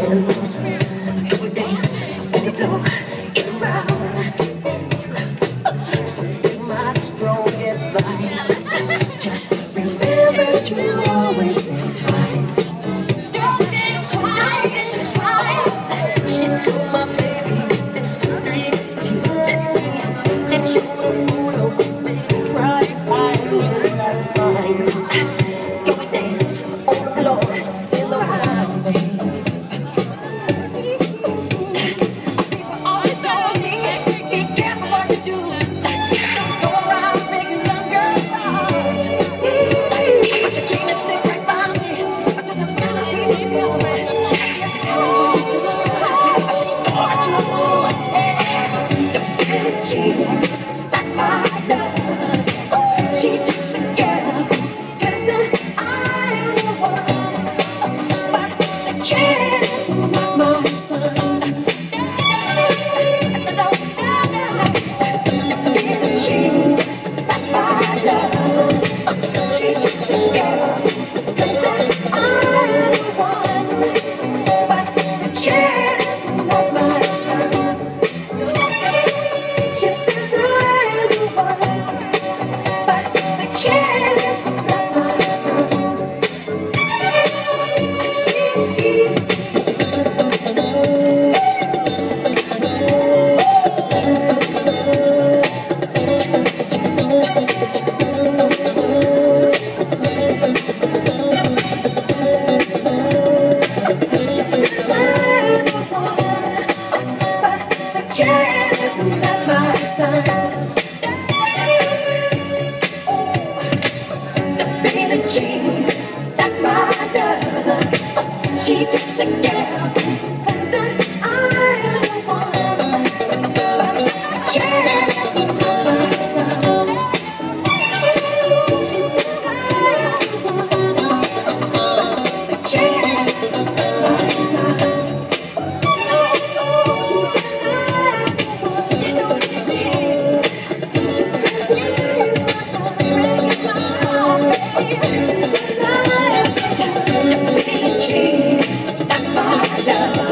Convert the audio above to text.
dance, go dance on the floor, get around. Something my strong advice. Just remember to always think twice. Don't think twice, twice. She told my baby there's 3, 2, and she wanna fool over baby cries. Eyes when I mind. Go and dance on the floor in the wild, baby. People always told me, be careful what you do. Don't go around breaking young girls' hearts. But your dream is still right by me. I just smell a sweet perfume. Yes, I know it's so. She brought you home. The Billie Jean's like my love. She's just a girl. I am the one. But the kid is not my son. Billie Jean's like my love. She's just a girl. I am the one. But the kid is not my son. She says I am the one. But the kid is not my son. She's just a girl, and then I am the one. But yeah, that's not my son. She said I am the one. But yeah, that's not my son. She said I am the one. You know what you did. She said he's my son, breaking my heart, baby. She said I am the Billie Jean. My love.